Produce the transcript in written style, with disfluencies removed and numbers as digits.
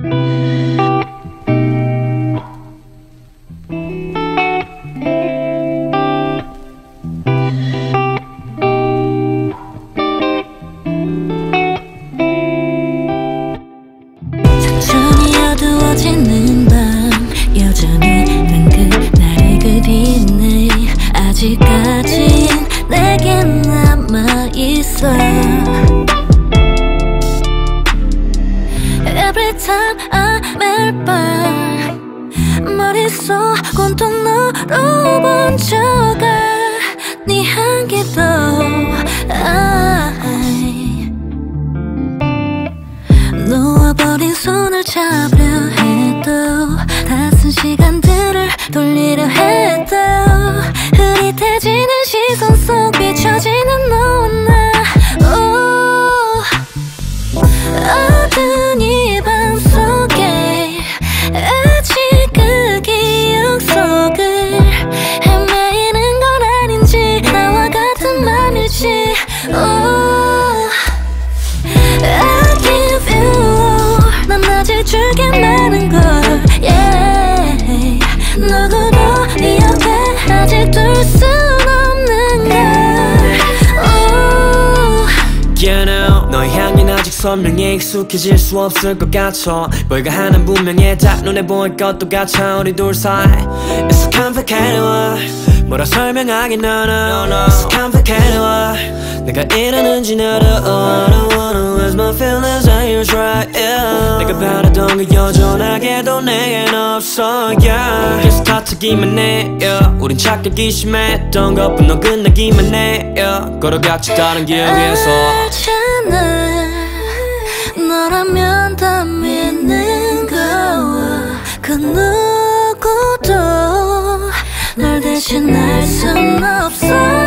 천천히 어두워지는 밤 여전히 난 그날을 그리네. 아직까진 내겐 남아있어. Every time 매일 밤 머릿속 온통 너로 번져가. 네 향기도 놓아버린 손을 잡려 해도 낯선 시간들을 돌리려 해도 흐릿해지는 시선 속 비춰지는 너와 나. 어두운 이 밤 속에 아직 그 기억 속을 헤매이는 건 아닌지 나와 같은 맘일지. 난 아직 줄게 많은 걸 yeah. 누구도 네 옆에 아직 둘 순 없는 걸 You know, 너의 향기는 아직 선명히 익숙해질 수 없을 것 같아. 뭘까 하는 분명해 딱 눈에 보일 것도 같아. 우리 둘 사이 It's so complicated. 뭐라 설명하긴 너는 It's so complicated. 내가 이러는지 나도 I don't wanna lose my feelings and you're right yeah. 내가 바라던 그 여전하게도 내겐 없어 yeah. 계속 다투기만 해 yeah. 우린 착각이 심했던 것뿐 넌 끝나기만 해 yeah. 걸어갔지 다른 길 위에서 알잖아 너라면 다 믿는 거. 그 누구도 널 대신할 순 없어.